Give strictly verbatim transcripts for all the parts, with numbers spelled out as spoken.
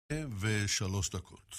ושלוש דקות.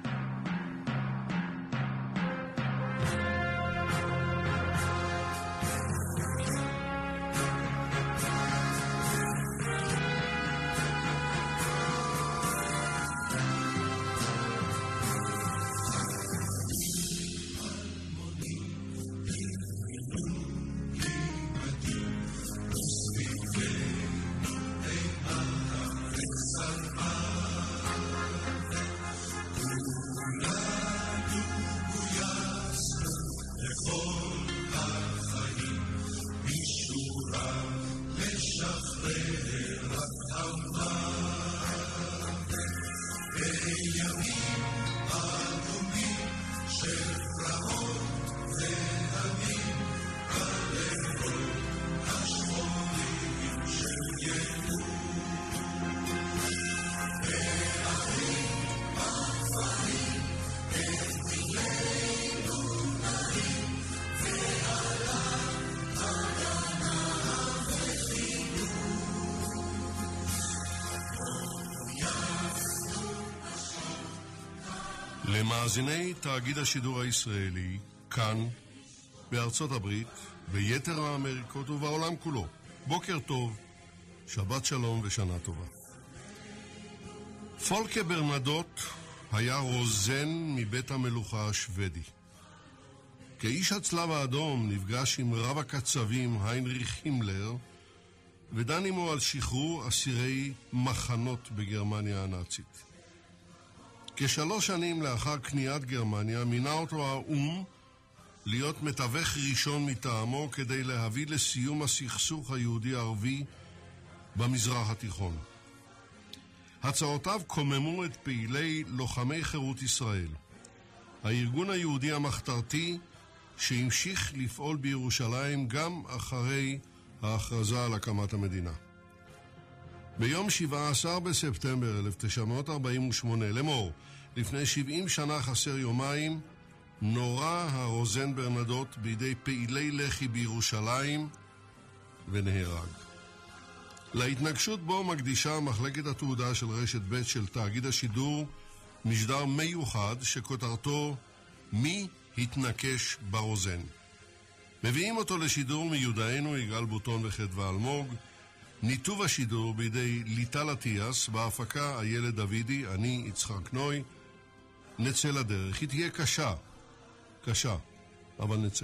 למאזיני תאגיד השידור הישראלי, כאן, בארצות הברית, ביתר האמריקות ובעולם כולו. בוקר טוב, שבת שלום ושנה טובה. פולקה ברנדוט היה רוזן מבית המלוכה השוודי. כאיש הצלב האדום נפגש עם רב הקצבים היינריך הימלר, ודן עמו על שחרור אסירי מחנות בגרמניה הנאצית. כשלוש שנים לאחר קניית גרמניה מינה אותו האום להיות מתווך ראשון מטעמו כדי להביא לסיום הסכסוך היהודי-ערבי במזרח התיכון. הצעותיו קוממו את פעילי לוחמי חירות ישראל, הארגון היהודי המחתרתי שהמשיך לפעול בירושלים גם אחרי ההכרזה על הקמת המדינה. ביום שבעה עשר בספטמבר אלף תשע מאות ארבעים ושמונה, לאמור, לפני שבעים שנה חסר יומיים, נורה הרוזן ברנדוט בידי פעילי לח"י בירושלים ונהרג. להתנגשות בו מקדישה מחלקת התעודה של רשת ב' של תאגיד השידור משדר מיוחד שכותרתו מי התנקש ברוזן. מביאים אותו לשידור מיודענו יגאל בוטון וחדווה אלמוג. ניתוב השידור בידי ליטל עטיאס, בהפקה הילד דוידי, אני יצחק נוי. נצא לדרך, היא תהיה קשה, קשה, אבל נצא.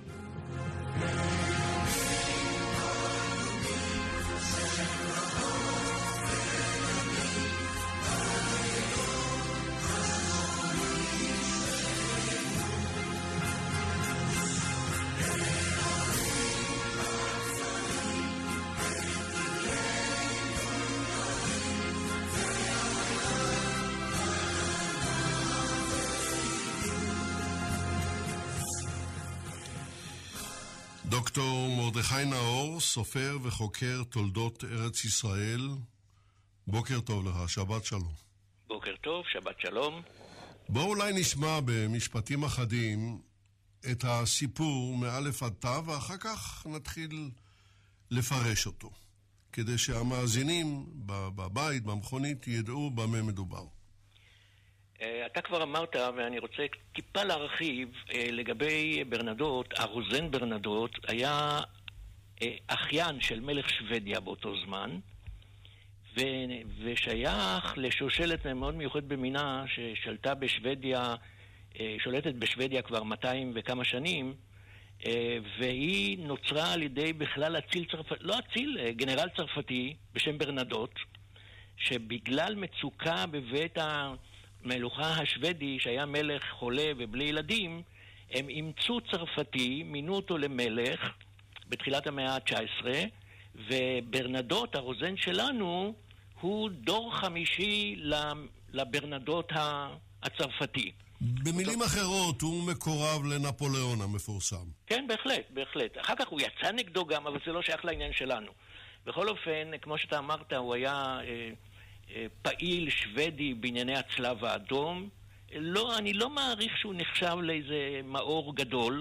דוקטור מרדכי נאור, סופר וחוקר תולדות ארץ ישראל, בוקר טוב לך, שבת שלום. בוקר טוב, שבת שלום. בוא אולי נשמע במשפטים אחדים את הסיפור מאלף עד תו, ואחר כך נתחיל לפרש אותו, כדי שהמאזינים בבית, במכונית, ידעו במה מדובר. אתה כבר אמרת, ואני רוצה טיפה להרחיב לגבי ברנדוט. הרוזן ברנדוט היה אחיין של מלך שוודיה באותו זמן, ושייך לשושלת מאוד מיוחד במינה ששלטה בשוודיה, שולטת בשוודיה כבר מאתיים וכמה שנים, והיא נוצרה על ידי בכלל אציל צרפתי, לא אציל, גנרל צרפתי בשם ברנדוט, שבגלל מצוקה בבית ה... מלוכה השוודי, שהיה מלך חולה ובלי ילדים, הם אימצו צרפתי, מינו אותו למלך בתחילת המאה ה-תשע עשרה, וברנדוט, הרוזן שלנו, הוא דור חמישי לברנדוט הצרפתי. במילים אחרות, הוא מקורב לנפוליאון המפורסם. כן, בהחלט, בהחלט. אחר כך הוא יצא נגדו גם, אבל זה לא שייך לעניין שלנו. בכל אופן, כמו שאתה אמרת, הוא היה... פעיל שוודי בענייני הצלב האדום. לא, אני לא מעריך שהוא נחשב לאיזה מאור גדול.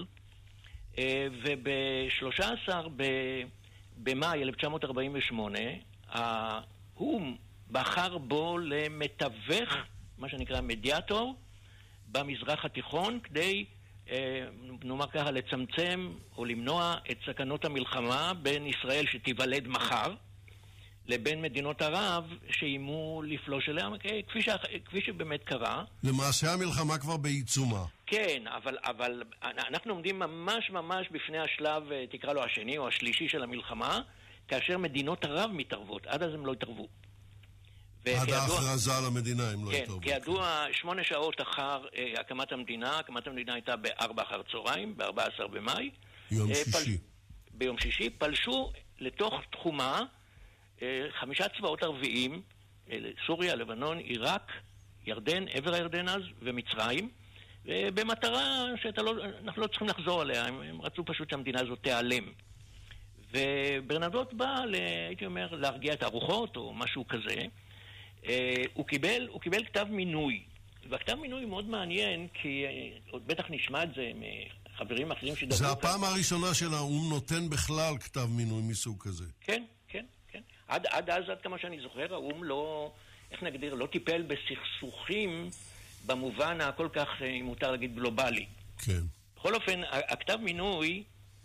וב-שלושה עשר במאי אלף תשע מאות ארבעים ושמונה האום בחר בו למתווך, מה שנקרא מדיאטור, במזרח התיכון, כדי, נאמר ככה, לצמצם או למנוע את סכנות המלחמה בין ישראל שתיוולד מחר, לבין מדינות ערב שאיימו לפלוש אליה, כפי, ש... כפי שבאמת קרה. למעשה המלחמה כבר בעיצומה. כן, אבל, אבל אנחנו עומדים ממש ממש בפני השלב, תקרא לו השני או השלישי של המלחמה, כאשר מדינות ערב מתערבות. עד אז הם לא התערבו. עד ההכרזה על המדינה הם לא כן, התערבו. כן, כידוע, שמונה שעות אחר uh, הקמת המדינה, הקמת המדינה הייתה בארבע אחר צהריים, ב-ארבעה עשר במאי. יום uh, שישי. פל... ביום שישי פלשו לתוך תחומה uh, חמישה צבאות ערביים, uh, סוריה, לבנון, עיראק, ירדן, עבר הירדן אז, ומצרים, במטרה שאנחנו לא צריכים לחזור עליה, הם, הם רצו פשוט שהמדינה הזאת תיעלם. וברנדוט בא, הייתי אומר, להרגיע את הרוחות או משהו כזה. הוא קיבל, הוא קיבל כתב מינוי, והכתב מינוי מאוד מעניין, כי עוד בטח נשמע את זה מחברים אחרים שדברו. זה הפעם הראשונה של האום נותן בכלל כתב מינוי מסוג כזה. כן, כן, כן. עד, עד אז, עד כמה שאני זוכר, האום לא, איך נגדיר, לא טיפל בסכסוכים במובן הכל כך, אם מותר להגיד, גלובלי. כן. בכל אופן, הכתב מינוי,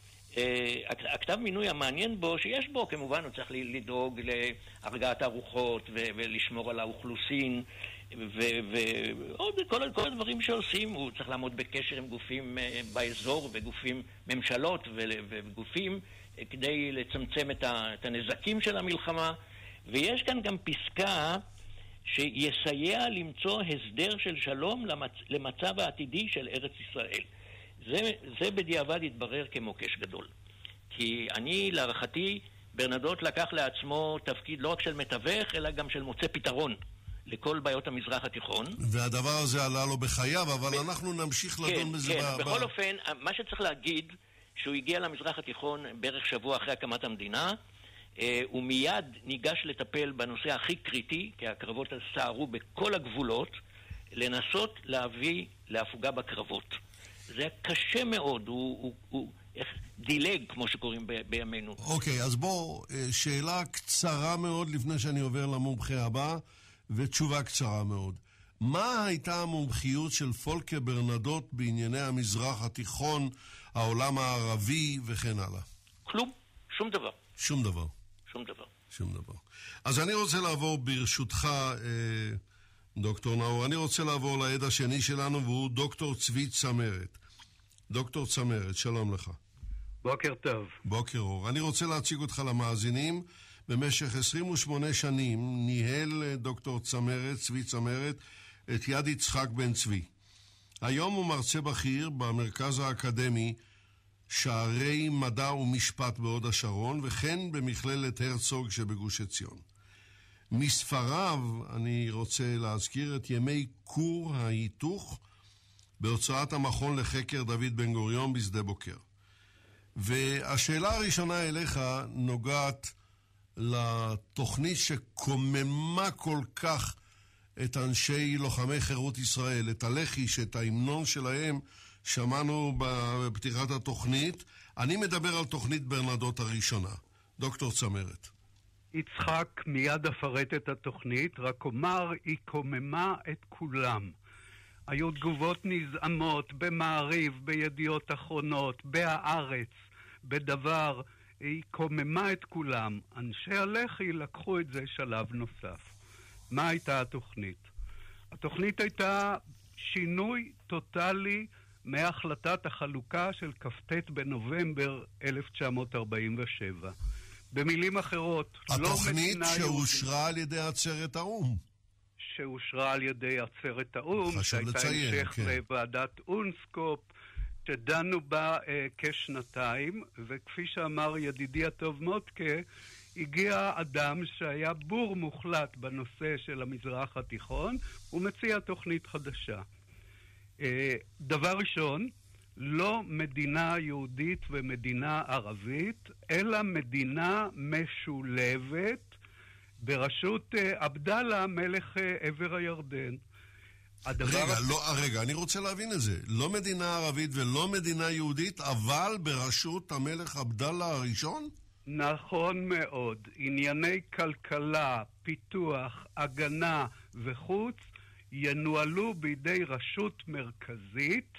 הכתב מינוי המעניין בו, שיש בו, כמובן, הוא צריך לדאוג להרגעת הרוחות ולשמור על האוכלוסין, ועוד כל, כל הדברים שעושים, הוא צריך לעמוד בקשר עם גופים באזור וגופים, ממשלות וגופים, כדי לצמצם את הנזקים של המלחמה. ויש כאן גם פסקה שיסייע למצוא הסדר של שלום למצ... למצב העתידי של ארץ ישראל. זה, זה בדיעבד התברר כמוקש גדול. כי אני, להערכתי, ברנדוט לקח לעצמו תפקיד לא רק של מתווך, אלא גם של מוצא פתרון לכל בעיות המזרח התיכון. והדבר הזה עלה לו בחייו, אבל ב... אנחנו נמשיך כן, לדון בזה. כן, ב... בכל אופן, מה שצריך להגיד, שהוא הגיע למזרח התיכון בערך שבוע אחרי הקמת המדינה, הוא מיד ניגש לטפל בנושא הכי קריטי, כי הקרבות סערו בכל הגבולות, לנסות להביא להפוגה בקרבות. זה היה קשה מאוד, הוא, הוא, הוא איך, דילג, כמו שקוראים ב, בימינו. אוקיי, אז בוא, שאלה קצרה מאוד לפני שאני עובר למומחה הבא, ותשובה קצרה מאוד. מה הייתה המומחיות של פולקה ברנדוט בענייני המזרח התיכון, העולם הערבי וכן הלאה? כלום, שום דבר. שום דבר. שום דבר. שום דבר. אז אני רוצה לעבור ברשותך, אה, דוקטור נאור, אני רוצה לעבור לעד השני שלנו, והוא דוקטור צבי צמרת. דוקטור צמרת, שלום לך. בוקר טוב. בוקר אור. אני רוצה להציג אותך למאזינים. במשך עשרים ושמונה שנים ניהל דוקטור צמרת, צבי צמרת, את יד יצחק בן צבי. היום הוא מרצה בכיר במרכז האקדמי שערי מדע ומשפט בהוד השרון, וכן במכללת הרצוג שבגוש עציון. מספריו אני רוצה להזכיר את ימי קור ההיתוך בהוצאת המכון לחקר דוד בן גוריון בשדה בוקר. והשאלה הראשונה אליך נוגעת לתוכנית שקוממה כל כך את אנשי לוחמי חירות ישראל, את הלח"י, שאת ההמנון שלהם שמענו בפתיחת התוכנית. אני מדבר על תוכנית ברנדוט הראשונה. דוקטור צמרת. יצחק מיד אפרט את התוכנית, רק אומר, היא קוממה את כולם. היו תגובות נזעמות במעריב, בידיעות אחרונות, בהארץ, בדבר. היא קוממה את כולם. אנשי הלח"י לקחו את זה שלב נוסף. מה הייתה התוכנית? התוכנית הייתה שינוי טוטלי מהחלטת החלוקה של כ"ט בנובמבר אלף תשע מאות ארבעים ושבע. במילים אחרות, התוכנית לא שאושרה על ידי עצרת האום. שאושרה על ידי עצרת האום, שהייתה לציין, המשך כן. לוועדת אונסקופ, שדנו בה אה, כשנתיים, וכפי שאמר ידידי הטוב מוטקה, הגיע אדם שהיה בור מוחלט בנושא של המזרח התיכון, ומציע תוכנית חדשה. אה, דבר ראשון, לא מדינה יהודית ומדינה ערבית, אלא מדינה משולבת בראשות אה, עבדאללה, מלך אה, עבר הירדן. רגע, הח... לא, רגע, אני רוצה להבין את זה. לא מדינה ערבית ולא מדינה יהודית, אבל בראשות המלך עבדאללה הראשון? נכון מאוד. ענייני כלכלה, פיתוח, הגנה וחוץ ינוהלו בידי רשות מרכזית,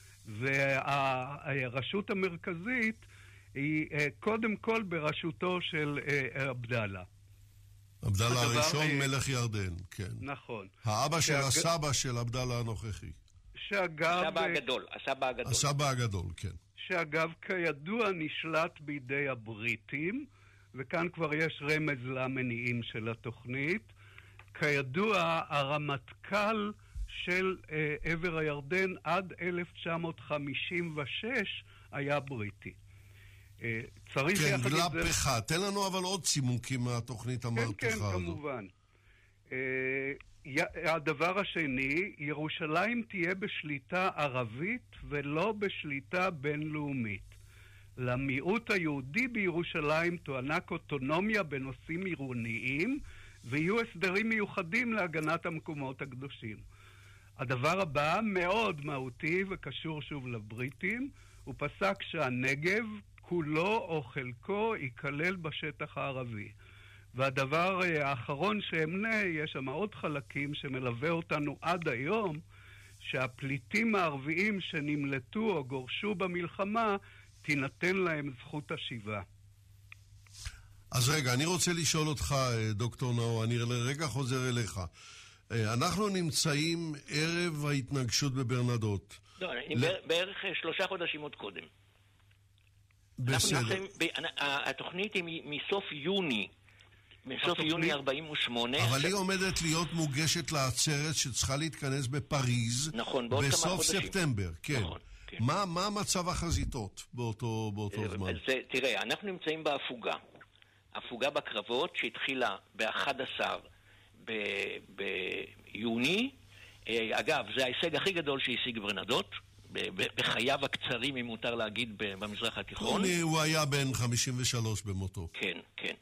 והרשות המרכזית היא קודם כל בראשותו של עבדאללה. עבדאללה הראשון, מלך ירדן, כן. נכון. האבא של הסבא של עבדאללה הנוכחי. שאגב... הסבא הגדול, הסבא הגדול. הסבא הגדול, כן. שאגב, כידוע, נשלט בידי הבריטים, וכאן כבר יש רמז למניעים של התוכנית. כידוע, הרמטכ"ל של אה, עבר הירדן עד אלף תשע מאות חמישים ושש היה בריטי. אה, צריך כן, יחד גלב את זה... פחה. תן לנו אבל עוד צימוקים מהתוכנית המהפכה כן, כן, הזו. כמובן. אה, הדבר השני, ירושלים תהיה בשליטה ערבית ולא בשליטה בינלאומית. למיעוט היהודי בירושלים תוענק אוטונומיה בנושאים עירוניים, ויהיו הסדרים מיוחדים להגנת המקומות הקדושים. הדבר הבא מאוד מהותי וקשור שוב לבריטים, הוא פסק שהנגב כולו או חלקו ייכלל בשטח הערבי. והדבר האחרון שאמנה, יש שם עוד חלקים שמלווה אותנו עד היום, שהפליטים הערביים שנמלטו או גורשו במלחמה, תינתן להם זכות השיבה. אז רגע, אני רוצה לשאול אותך, דוקטור נאור, אני לרגע חוזר אליך. אנחנו נמצאים ערב ההתנגשות בברנדות. לא, בערך שלושה חודשים עוד קודם. בסדר. התוכנית היא מסוף יוני. מסוף יוני ארבעים ושמונה. אבל היא עומדת להיות מוגשת לעצרת שצריכה להתכנס בפריז. נכון, בעוד כמה חודשים. בסוף ספטמבר, כן. נכון. מה, מה מצב החזיתות באותו, באותו זמן? זה, תראה, אנחנו נמצאים בהפוגה. הפוגה בקרבות שהתחילה ב-אחד עשר ביוני. אגב, זה ההישג הכי גדול שהשיג ברנדות, בחייו הקצרים, אם מותר להגיד, במזרח התיכון. הוא היה בן חמישים ושלוש במותו. כן, כן.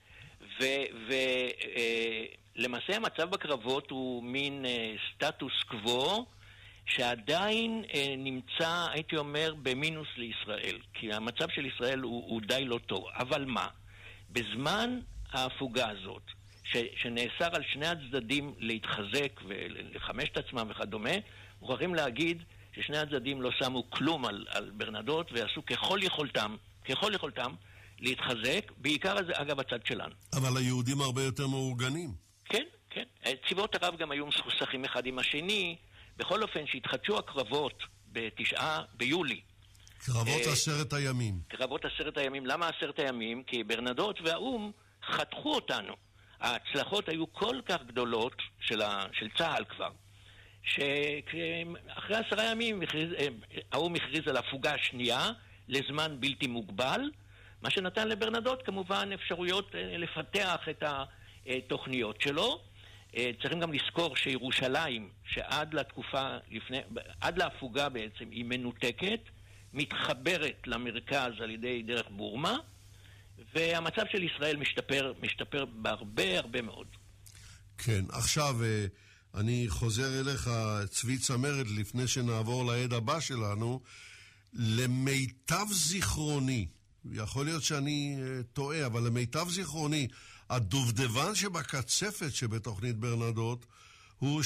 ולמעשה המצב בקרבות הוא מין סטטוס קוו, שעדיין אה, נמצא, הייתי אומר, במינוס לישראל. כי המצב של ישראל הוא, הוא די לא טוב. אבל מה? בזמן ההפוגה הזאת, ש, שנאסר על שני הצדדים להתחזק ולחמש את עצמם וכדומה, מוכרחים להגיד ששני הצדדים לא שמו כלום על, על ברנדות, ועשו ככל יכולתם, ככל יכולתם, להתחזק, בעיקר אגב הצד שלנו. אבל היהודים הרבה יותר מאורגנים. כן, כן. צבאות ערב גם היו מסוכסכים אחד עם השני, בכל אופן שהתחדשו הקרבות בתשעה ביולי. קרבות עשרת הימים. קרבות עשרת הימים. למה עשרת הימים? כי ברנדות והאום חתכו אותנו. ההצלחות היו כל כך גדולות של, ה... של צהל כבר, שאחרי עשרה ימים האום הכריז על הפוגה השנייה לזמן בלתי מוגבל, מה שנתן לברנדות כמובן אפשרויות לפתח את התוכניות שלו. צריכים גם לזכור שירושלים, שעד לתקופה לפני, עד להפוגה בעצם, היא מנותקת, מתחברת למרכז על ידי דרך בורמה, והמצב של ישראל משתפר, משתפר בהרבה הרבה מאוד. כן, עכשיו אני חוזר אליך, צבי צמרת, לפני שנעבור לעד הבא שלנו. למיטב זיכרוני, יכול להיות שאני טועה, אבל למיטב זיכרוני, הדובדבן שבקצפת שבתוכנית ברנדות הוא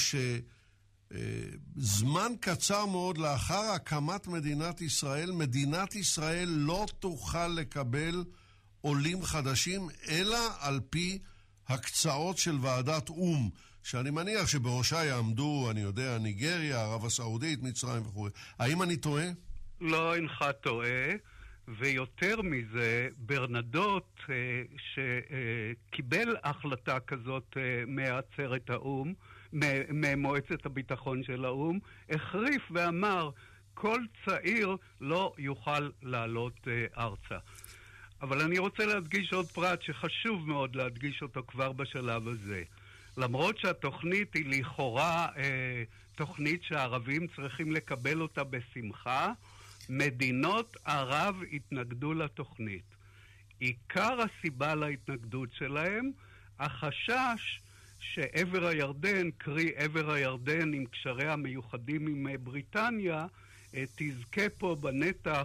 שזמן קצר מאוד לאחר הקמת מדינת ישראל, מדינת ישראל לא תוכל לקבל עולים חדשים, אלא על פי הקצאות של ועדת אום, שאני מניח שבראשה יעמדו, אני יודע, ניגריה, ערב הסעודית, מצרים וכו'. האם אני טועה? לא, אינך טועה. ויותר מזה, ברנדות שקיבל החלטה כזאת מעצרת האום, ממועצת הביטחון של האום, החריף ואמר, כל צעיר לא יוכל לעלות ארצה. אבל אני רוצה להדגיש עוד פרט שחשוב מאוד להדגיש אותו כבר בשלב הזה. למרות שהתוכנית היא לכאורה תוכנית שהערבים צריכים לקבל אותה בשמחה, מדינות ערב התנגדו לתוכנית. עיקר הסיבה להתנגדות שלהם, החשש שעבר הירדן, קרי עבר הירדן עם קשריה המיוחדים עם בריטניה, תזכה פה בנתח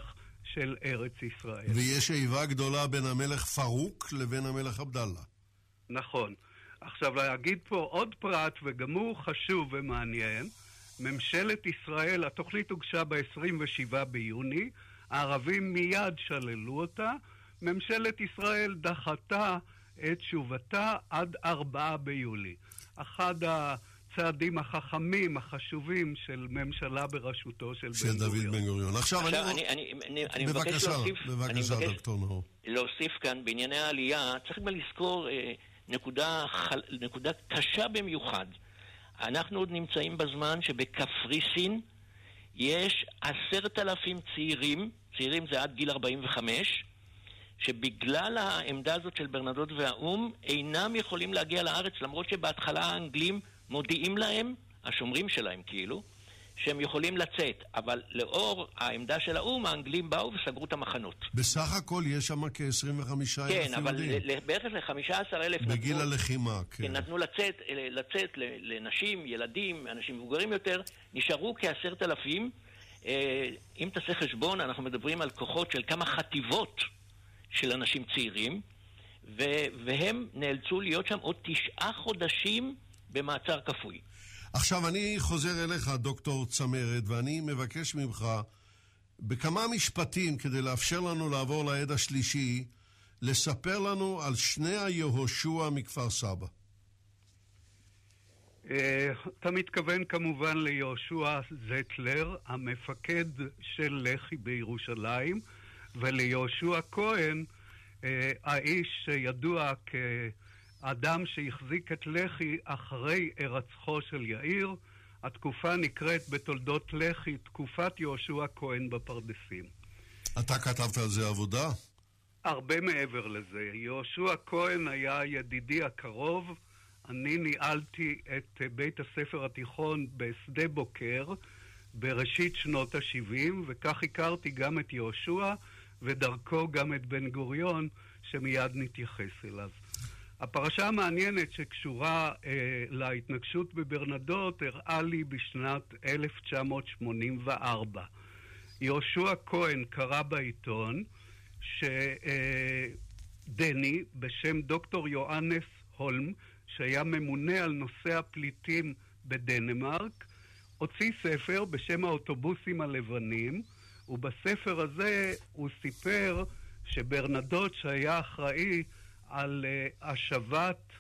של ארץ ישראל. ויש איבה גדולה בין המלך פרוק לבין המלך עבדאללה. נכון. עכשיו להגיד פה עוד פרט, וגם הוא חשוב ומעניין. ממשלת ישראל, התוכנית הוגשה ב-עשרים ושבעה ביוני, הערבים מיד שללו אותה, ממשלת ישראל דחתה את תשובתה עד ארבעה ביולי. אחד הצעדים החכמים, החשובים של ממשלה בראשותו של, של דוד בן גוריון. עכשיו, עכשיו אני... אני, אני, אני בבקשה, מבקש להוסיף, בבקשה, אני מבקש דוקטור נאור. להוסיף כאן בענייני העלייה, צריך גם לזכור אה, נקודה, חל, נקודה קשה במיוחד. אנחנו עוד נמצאים בזמן שבקפריסין יש עשרת אלפים צעירים, צעירים זה עד גיל ארבעים וחמש, שבגלל העמדה הזאת של ברנדוט והאום אינם יכולים להגיע לארץ, למרות שבהתחלה האנגלים מודיעים להם, השומרים שלהם כאילו, שהם יכולים לצאת, אבל לאור העמדה של האום, האנגלים באו וסגרו את המחנות. בסך הכל יש שם כ-עשרים וחמישה אלף יהודים. כן, אבל בערך ל-חמישה עשר אלף בגיל נתנו, הלחימה, כן. נתנו לצאת, לצאת לנשים, ילדים, אנשים מבוגרים יותר, נשארו כעשרת אלפים. אם תעשה חשבון, אנחנו מדברים על כוחות של כמה חטיבות של אנשים צעירים, והם נאלצו להיות שם עוד תשעה חודשים במעצר כפוי. עכשיו אני חוזר אליך, דוקטור צמרת, ואני מבקש ממך בכמה משפטים כדי לאפשר לנו לעבור לעד השלישי, לספר לנו על שני היהושע מכפר סבא. אתה מתכוון כמובן ליהושע זטלר, המפקד של לח"י בירושלים, וליהושע כהן, האיש שידוע כאדם שהחזיק את לח"י אחרי הרצחו של יאיר. התקופה נקראת בתולדות לח"י תקופת יהושע כהן בפרדסים. אתה כתבת על זה עבודה? הרבה מעבר לזה. יהושע כהן היה ידידי הקרוב. אני ניהלתי את בית הספר התיכון בשדה בוקר בראשית שנות ה-שבעים, וכך הכרתי גם את יהושע ודרכו גם את בן גוריון, שמיד נתייחס אליו. הפרשה המעניינת שקשורה אה, להתנגשות בברנדות הראה לי בשנת אלף תשע מאות שמונים וארבע. יהושע כהן קרא בעיתון שדני אה, בשם דוקטור יואנס הולם, שהיה ממונה על נושא הפליטים בדנמרק, הוציא ספר בשם האוטובוסים הלבנים, ובספר הזה הוא סיפר שברנדוט שהיה אחראי על uh, השבת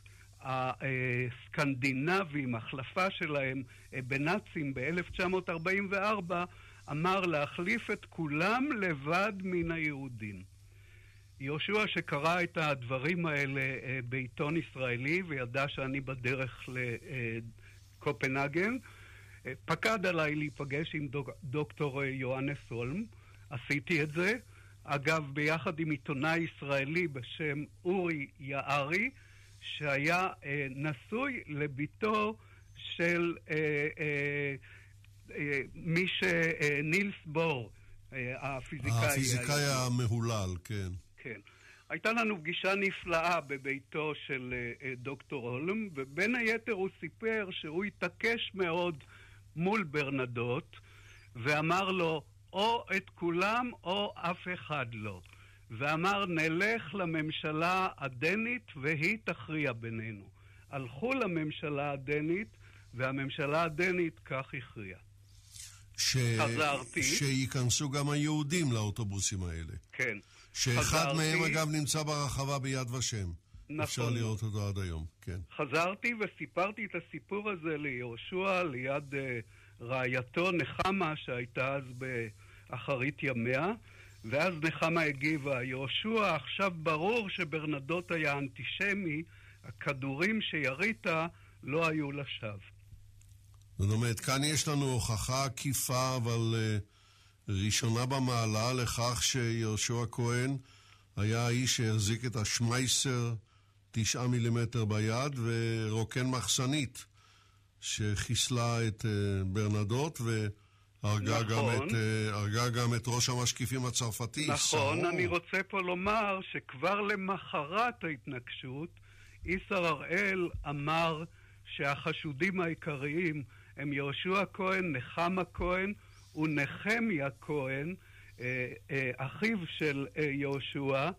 הסקנדינבים, החלפה שלהם uh, בנאצים ב-אלף תשע מאות ארבעים וארבע, אמר להחליף את כולם לבד מן היהודים. יהושע שקרא את הדברים האלה uh, בעיתון ישראלי וידע שאני בדרך לקופנהגן, uh, פקד עליי להיפגש עם דוק, דוקטור יואנס הולם. עשיתי את זה. אגב, ביחד עם עיתונאי ישראלי בשם אורי יערי, שהיה אה, נשוי לביתו של אה, אה, אה, מי שנילס בור, אה, הפיזיקאי. הפיזיקאי המהולל, כן. כן. הייתה לנו פגישה נפלאה בביתו של אה, דוקטור הולם, ובין היתר הוא סיפר שהוא התעקש מאוד מול ברנדוט, ואמר לו, או את כולם או אף אחד לא. ואמר, נלך לממשלה הדנית והיא תכריע בינינו. הלכו לממשלה הדנית, והממשלה הדנית כך הכריעה. ש... חזרתי. שיכנסו גם היהודים לאוטובוסים האלה. כן. שאחד חזרתי... מהם אגב נמצא ברחבה ביד ושם. נכון. אפשר לראות אותו עד היום, כן. חזרתי וסיפרתי את הסיפור הזה ליהושע ליד... רעייתו נחמה שהייתה אז באחרית ימיה, ואז נחמה הגיבה, יהושע, עכשיו ברור שברנדוט היה אנטישמי, הכדורים שירית לא היו לשווא. זאת אומרת, כאן יש לנו הוכחה עקיפה, אבל uh, ראשונה במעלה לכך שיהושע כהן היה האיש שהחזיק את השמייסר תשעה מילימטר ביד ורוקן מחסנית שחיסלה את uh, ברנדוט והרגה נכון. גם, את, uh, הרגה גם את ראש המשקיפים הצרפתי. נכון, סעור. אני רוצה פה לומר שכבר למחרת ההתנגשות, איסר הראל אמר שהחשודים העיקריים הם יהושע כהן, נחמה כהן ונחמיה כהן, אחיו של יהושע,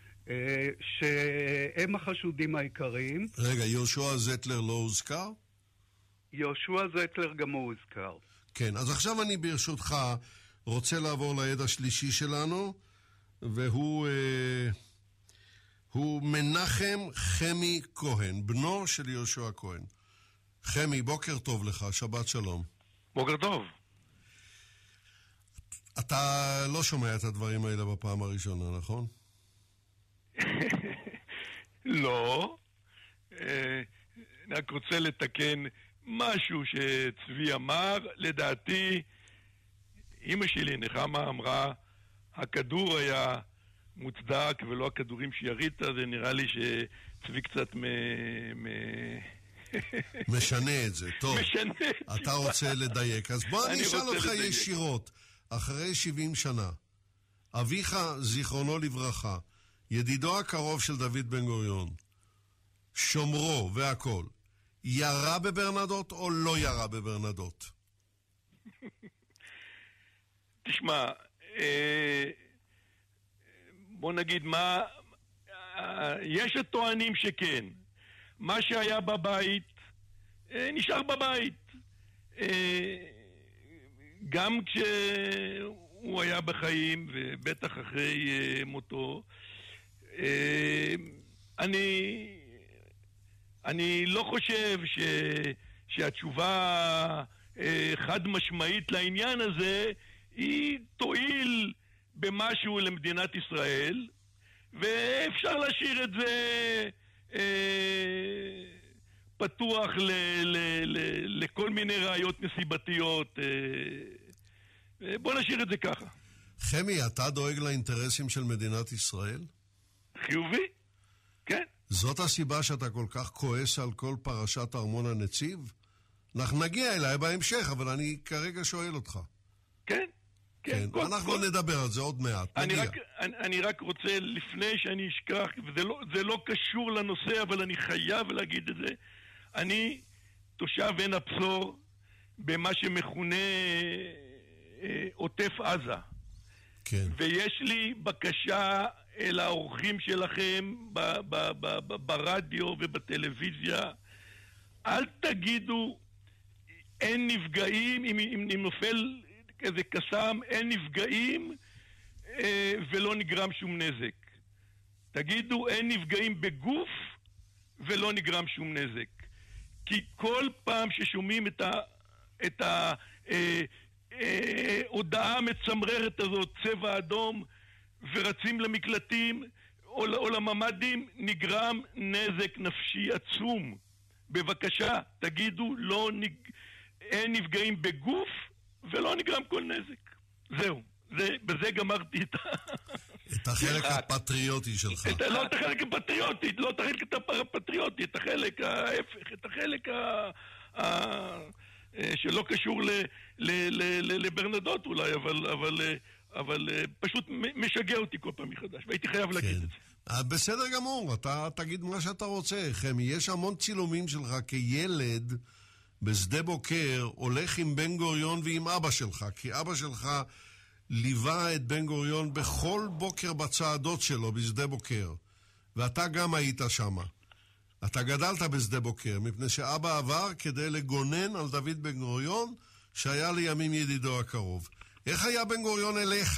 שהם החשודים העיקריים. רגע, יהושע זטלר לא הוזכר? יהושע זטלר גם הוא הוזכר. כן, אז עכשיו אני ברשותך רוצה לעבור ליד השלישי שלנו, והוא אה, הוא מנחם חמי כהן, בנו של יהושע כהן. חמי, בוקר טוב לך, שבת שלום. בוקר טוב. אתה לא שומע את הדברים האלה בפעם הראשונה, נכון? לא. אני רק רוצה לתקן משהו שצבי אמר. לדעתי, אמא שלי נחמה אמרה, הכדור היה מוצדק ולא הכדורים שירית. זה נראה לי שצבי קצת מ... מ... משנה את זה, טוב. משנה. אתה רוצה לדייק. אז בוא אני אשאל אותך ישירות. אחרי שבעים שנה, אביך, זיכרונו לברכה, ידידו הקרוב של דוד בן גוריון, שומרו והכל, ירה בברנדות או לא ירה בברנדות? תשמע, בוא נגיד מה, יש הטוענים שכן. מה שהיה בבית, נשאר בבית. גם כשהוא היה בחיים, ובטח אחרי מותו, אני, אני לא חושב ש, שהתשובה חד משמעית לעניין הזה היא תועיל במשהו למדינת ישראל, ואפשר להשאיר את זה אה, פתוח ל, ל, ל, לכל מיני ראיות נסיבתיות. אה, בוא נשאיר את זה ככה. חמי, אתה דואג לאינטרסים של מדינת ישראל? חיובי, כן. זאת הסיבה שאתה כל כך כועס על כל פרשת ארמון הנציב? אנחנו נגיע אליי בהמשך, אבל אני כרגע שואל אותך. כן. כן, כל, אנחנו כל... נדבר על זה עוד מעט, אני נגיע. רק, אני, אני רק רוצה, לפני שאני אשכח, וזה לא, זה לא קשור לנושא, אבל אני חייב להגיד את זה, אני תושב עין הבשור במה שמכונה אה, עוטף עזה. כן. ויש לי בקשה אל האורחים שלכם ב, ב, ב, ב, ברדיו ובטלוויזיה, אל תגידו אין נפגעים, אם, אם, אם נופל איזה קסם, אין נפגעים אה, ולא נגרם שום נזק. תגידו, אין נפגעים בגוף ולא נגרם שום נזק. כי כל פעם ששומעים את ה... את ה... אה, אה, הודעה מצמררת הזאת, צבע אדום, ורצים למקלטים או, או לממדים, נגרם נזק נפשי עצום. בבקשה, תגידו, לא נג... אין נפגעים בגוף ולא נגרם כל נזק. זהו. זה, בזה גמרתי את ה... את החלק הפטריוטי שלך. את, לא את החלק הפטריוטי, לא את החלק הפטריוטי, את החלק ההפך, את החלק ה... ה... שלא קשור ל... ל... ל... לברנדות אולי, אבל, אבל, אבל פשוט משגע אותי כל פעם מחדש, והייתי חייב להגיד כן. את זה. בסדר גמור, אתה תגיד מה שאתה רוצה, חמי. יש המון צילומים שלך כילד בשדה בוקר, הולך עם בן גוריון ועם אבא שלך, כי אבא שלך ליווה את בן גוריון בכל בוקר בצעדות שלו בשדה בוקר, ואתה גם היית שם. אתה גדלת בשדה בוקר, מפני שאבא עבר כדי לגונן על דוד בן גוריון, שהיה לימים ידידו הקרוב. איך היה בן גוריון אליך?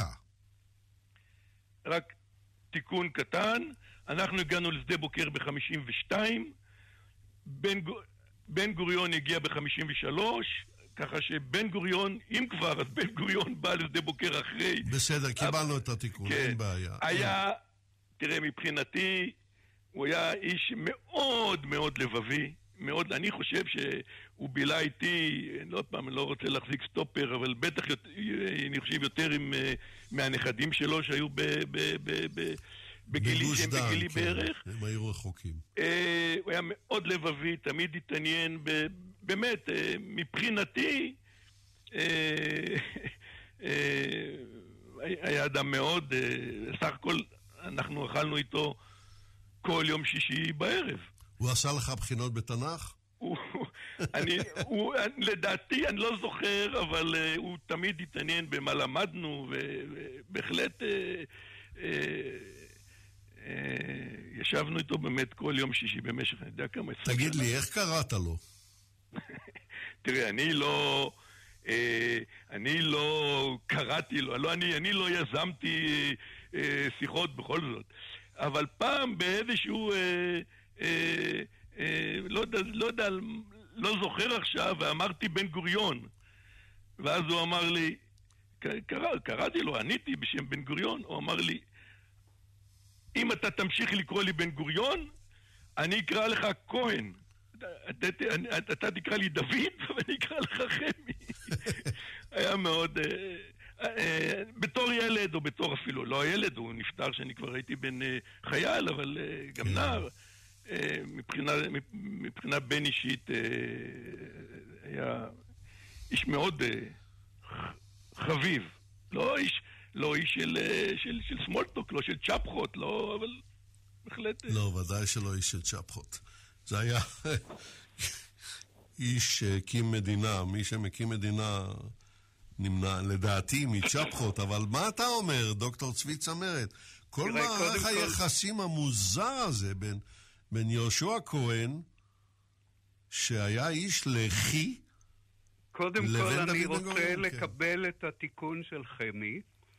רק תיקון קטן, אנחנו הגענו לשדה בוקר ב-חמישים ושתיים, בן, בן גוריון הגיע ב-חמישים ושלוש, ככה שבן גוריון, אם כבר, אז בן גוריון בא לשדה בוקר אחרי. בסדר, קיבלנו את התיקון, כן, אין בעיה. היה, תראה, מבחינתי, הוא היה איש מאוד מאוד לבבי, מאוד, אני חושב שהוא בילה איתי, לא פעם, אני לא רוצה להחזיק סטופר, אבל בטח, אני חושב יותר עם, מהנכדים שלו שהיו ב, ב, ב, ב, בגילי, שהם בגילי כן, בערך. הם היו רחוקים. אה, הוא היה מאוד לבבי, תמיד התעניין, ב, באמת, אה, מבחינתי, אה, אה, היה אדם מאוד, אה, סך הכל, אנחנו אכלנו איתו כל יום שישי בערב. הוא עשה לך בחינות בתנ"ך? הוא, אני, הוא, לדעתי, אני לא זוכר, אבל uh, הוא תמיד התעניין במה למדנו, ובהחלט uh, uh, uh, ישבנו איתו באמת כל יום שישי במשך, אני יודע כמה... תגיד לי, איך קראת לו? תראה, אני לא... Uh, אני לא קראתי לו, לא, אני, אני לא יזמתי uh, שיחות בכל זאת. אבל פעם באיזשהו... Uh, uh, uh, לא יודע, לא יודע... לא זוכר עכשיו, ואמרתי בן גוריון. ואז הוא אמר לי, קרא, קראתי לו, עניתי בשם בן גוריון, הוא אמר לי, אם אתה תמשיך לקרוא לי בן גוריון, אני אקרא לך כהן. אתה, אתה, אתה תקרא לי דוד, ואני אקרא לך חמי. היה מאוד... בתור ילד, או בתור אפילו לא ילד, הוא נפטר שאני כבר הייתי בן חייל, אבל גם נער. מבחינה, מבחינה בין אישית היה איש מאוד חביב, לא איש, לא איש של, של, של סמולטוק, לא של צ'פחות, לא, אבל בהחלט... לא, ודאי שלא איש של צ'פחות. זה היה איש שהקים מדינה, מי שמקים מדינה נמנע לדעתי מצ'פחות, אבל מה אתה אומר, דוקטור צבי צמרת? כל מערך היחסים המוזר הזה בין... בין יהושע כהן, שהיה איש לחי, קודם כל אני רוצה לקבל את התיקון של חמי.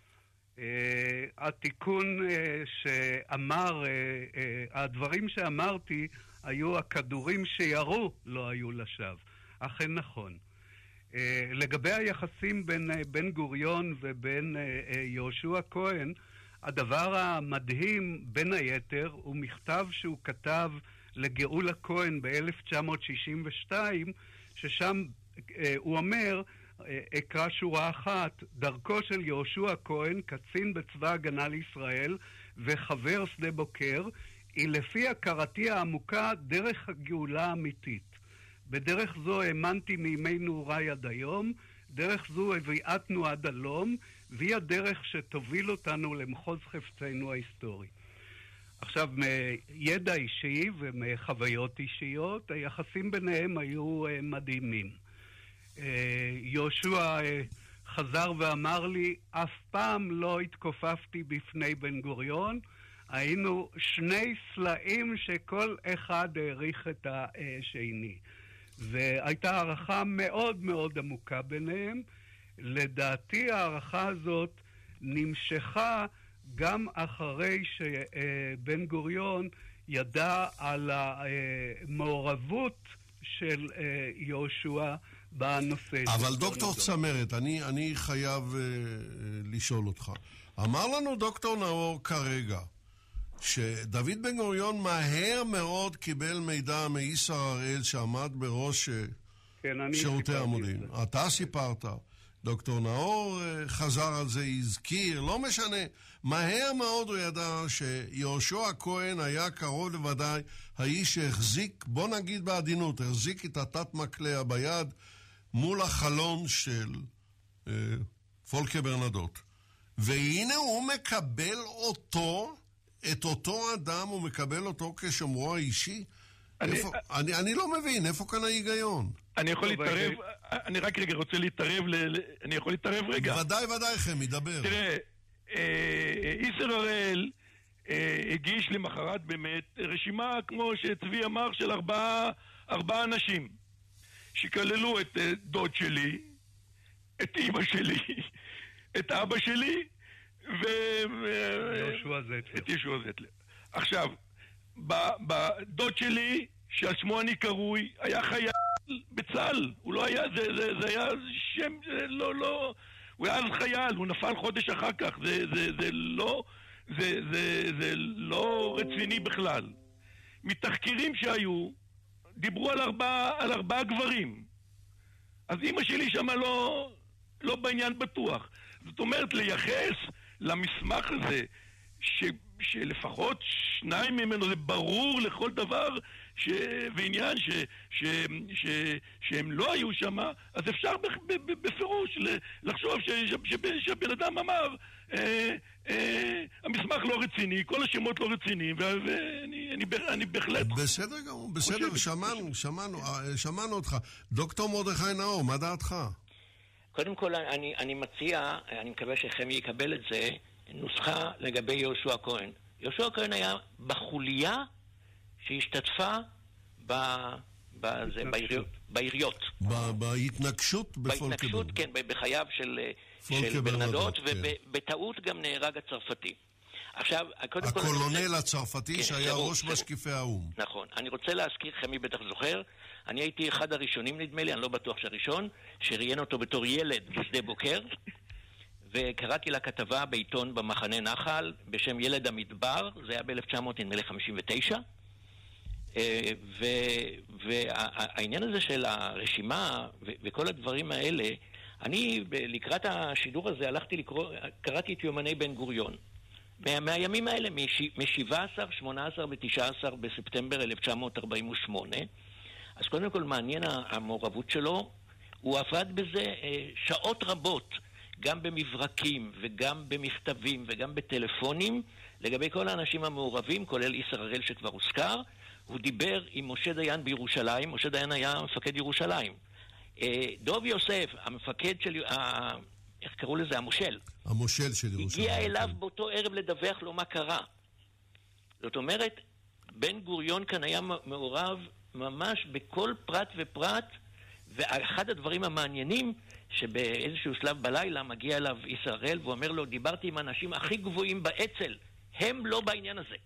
התיקון שאמר, הדברים שאמרתי היו הכדורים שירו לא היו לשווא. אכן נכון. לגבי היחסים בין בן גוריון ובין יהושע כהן, הדבר המדהים בין היתר הוא מכתב שהוא כתב לגאולה כהן ב-אלף תשע מאות שישים ושתיים, ששם אה, הוא אומר, אה, אקרא שורה אחת, דרכו של יהושע כהן, קצין בצבא הגנה לישראל וחבר שדה בוקר, היא לפי הכרתי העמוקה דרך הגאולה האמיתית. בדרך זו האמנתי מימי נעוריי עד היום, דרך זו הביאתנו עד הלום, והיא הדרך שתוביל אותנו למחוז חפצנו ההיסטורי. עכשיו, מידע אישי ומחוויות אישיות, היחסים ביניהם היו מדהימים. יהושע חזר ואמר לי, אף פעם לא התכופפתי בפני בן גוריון, היינו שני סלעים שכל אחד העריך את השני. והייתה הערכה מאוד מאוד עמוקה ביניהם. לדעתי הערכה הזאת נמשכה גם אחרי שבן גוריון ידע על המעורבות של יהושע בנושא. אבל דוקטור צמרת, אני, אני חייב uh, לשאול אותך. אמר לנו דוקטור נאור כרגע, שדוד בן גוריון מהר מאוד קיבל מידע מישר הראל שעמד בראש כן, שירותי המודיעין. אתה סיפרת, דוקטור נאור חזר על זה, הזכיר, לא משנה. מהר מאוד הוא ידע שיהושע כהן היה קרוב לוודאי האיש שהחזיק, בוא נגיד בעדינות, החזיק את התת מקלע ביד מול החלון של אה, פולקה ברנדות. והנה הוא מקבל אותו, את אותו אדם, הוא מקבל אותו כשומרו האישי. אני, איפה, אני, אני לא מבין, איפה כאן ההיגיון? אני יכול להתערב, אני רק רגע רוצה להתערב, אני יכול להתערב רגע. ודאי, ודאי, חמי, דבר. תראה, איסר הראל הגיש למחרת באמת רשימה, כמו שצבי אמר, של ארבעה, ארבעה אנשים, שכללו את דוד שלי, את אמא שלי, את אבא שלי, ו... יהושע זטלר. את יהושע זטלר. עכשיו, בדוד שלי, שעל שמו אני קרוי, היה חייל בצה"ל. הוא לא היה, זה, זה, זה היה שם, זה לא, לא... הוא היה אז חייל, הוא נפל חודש אחר כך. זה, זה, זה לא... זה, זה, זה לא רציני בכלל. מתחקירים שהיו, דיברו על ארבעה, על ארבעה גברים. אז אמא שלי שמה לא, לא בעניין בטוח. זאת אומרת, לייחס למסמך הזה, ש, שלפחות שניים ממנו זה ברור לכל דבר, ש... ועניין ש... ש... ש... שהם לא היו שם, אז אפשר בפירוש לחשוב ש... ש... שהבן אדם אמר אה, אה, המסמך לא רציני, כל השמות לא רציניים, ואני אני, אני בהחלט... בסדר גמור, בסדר, שמענו, שמענו, שמענו אותך. דוקטור מרדכי נאור, מה דעתך? קודם כל, אני, אני מציע, אני מקווה שחמי יקבל את זה, נוסחה לגבי יהושע כהן. יהושע כהן היה בחוליה שהשתתפה ב... בזה, בעיריות. בעיריות. בהתנגשות בפולקה בהתנגשות, כן, בחייו של, של ברנדוט, ובטעות גם נהרג הצרפתי. עכשיו, קודם כל... הקולונל הצרפתי שהיה ראש משקיפי האום. נכון. אני רוצה להזכיר, חמי בטח זוכר, אני הייתי אחד הראשונים, נדמה לי, אני לא בטוח שהראשון, שראיין אותו בתור ילד בשדה בוקר, וקראתי לה כתבה בעיתון במחנה נחל, בשם ילד המדבר, זה היה ב-אלף תשע מאות חמישים ותשע, והעניין הזה של הרשימה וכל הדברים האלה, אני לקראת השידור הזה הלכתי לקרוא, קראתי את יומני בן גוריון. מהימים האלה, מ-שבעה עשר, שמונה עשר ו-תשעה עשר בספטמבר אלף תשע מאות ארבעים ושמונה, אז קודם כל מעניין המעורבות שלו, הוא עבד בזה שעות רבות, גם במברקים וגם במכתבים וגם בטלפונים, לגבי כל האנשים המעורבים, כולל איסר הראל שכבר הוזכר. הוא דיבר עם משה דיין בירושלים, משה דיין היה מפקד ירושלים. דוב יוסף, המפקד של... איך קראו לזה? המושל. המושל של ירושלים. הגיע אליו באותו ערב לדווח לו מה קרה. זאת אומרת, בן גוריון כאן היה מעורב ממש בכל פרט ופרט, ואחד הדברים המעניינים, שבאיזשהו שלב בלילה מגיע אליו ישראל, והוא אומר לו, דיברתי עם האנשים הכי גבוהים באצ"ל, הם לא בעניין הזה.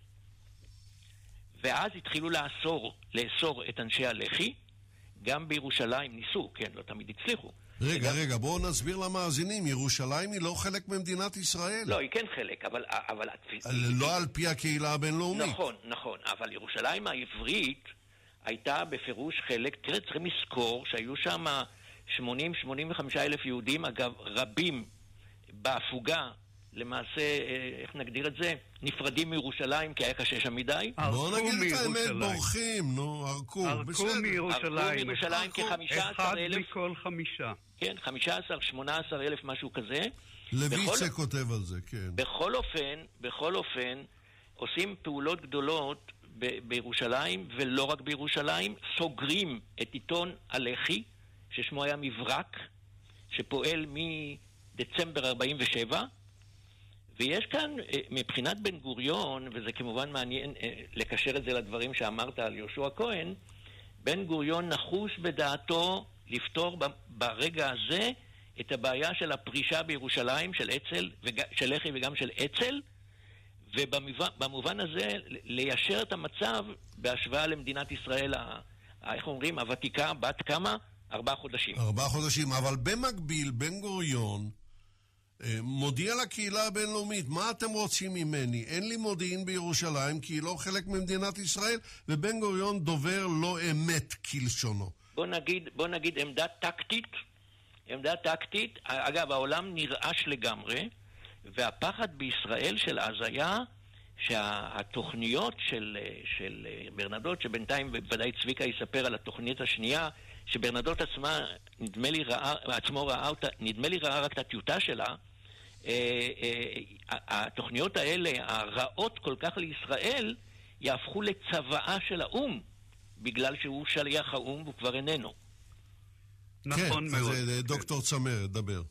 ואז התחילו לאסור, לאסור את אנשי הלח"י, גם בירושלים ניסו, כן, לא תמיד הצליחו. רגע, וגם... רגע, בואו נסביר למאזינים, ירושלים היא לא חלק ממדינת ישראל. לא, היא כן חלק, אבל... אבל... לא על פי הקהילה הבינלאומית. נכון, נכון, אבל ירושלים העברית הייתה בפירוש חלק, תראה, צריכים לזכור שהיו שם שמונים שמונים וחמישה אלף יהודים, אגב, רבים בהפוגה, למעשה, איך נגדיר את זה? נפרדים מירושלים, כי היה קשה שם מדי. בואו נגיד את האמת, בורחים, נו, ארקו. ארקו מירושלים. ארקו מירושלים כ-חמישה עשר אלף. אחד מכל חמישה. כן, חמישה עשר, שמונה עשר אלף, משהו כזה. לויצה כותב על זה, כן. בכל אופן, בכל אופן, עושים פעולות גדולות בירושלים, ולא רק בירושלים, סוגרים את עיתון הלח"י, ששמו היה מברק, שפועל מדצמבר ארבעים ושבע, ויש כאן, מבחינת בן גוריון, וזה כמובן מעניין לקשר את זה לדברים שאמרת על יהושע כהן, בן גוריון נחוש בדעתו לפתור ברגע הזה את הבעיה של הפרישה בירושלים, של אצ"ל, של לח"י וגם של אצ"ל, ובמובן הזה ליישר את המצב בהשוואה למדינת ישראל, איך אומרים, הוותיקה, בת כמה? ארבעה חודשים. ארבעה חודשים, אבל במקביל בן גוריון מודיע לקהילה הבינלאומית, מה אתם רוצים ממני? אין לי מודיעין בירושלים כי היא לא חלק ממדינת ישראל, ובן גוריון דובר לא אמת כלשונו. בוא נגיד, בוא נגיד עמדה טקטית, עמדה טקטית, אגב העולם נרעש לגמרי, והפחד בישראל של אז היה שהתוכניות של, של ברנדוט, שבינתיים בוודאי צביקה יספר על התוכנית השנייה, שברנדוט עצמה, נדמה לי ראה, עצמו ראה אותה, נדמה לי ראה רק את הטיוטה שלה, התוכניות האלה, הרעות כל כך לישראל, יהפכו לצוואה של האום, בגלל שהוא שליח האום והוא כבר איננו. נכון מאוד. כן, אז דוקטור צמר, דבר.